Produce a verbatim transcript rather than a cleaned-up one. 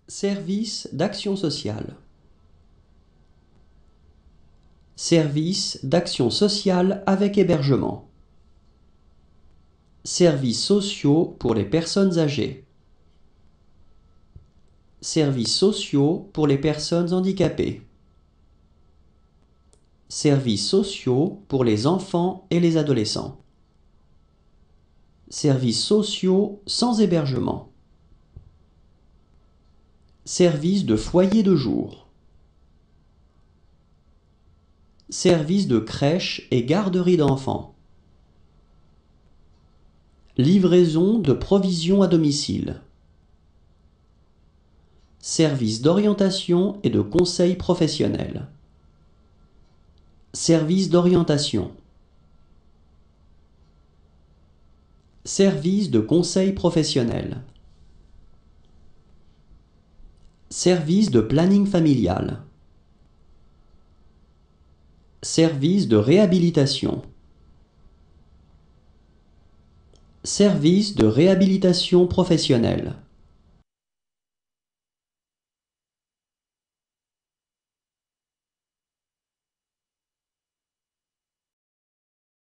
Service d'action sociale. Service d'action sociale avec hébergement. Services sociaux pour les personnes âgées. Services sociaux pour les personnes handicapées. Services sociaux pour les enfants et les adolescents. Services sociaux sans hébergement. Service de foyer de jour. Service de crèche et garderie d'enfants. Livraison de provisions à domicile. Service d'orientation et de conseil professionnel. Service d'orientation. Service de conseil professionnel. Service de planning familial. Service de réhabilitation. Service de réhabilitation professionnelle.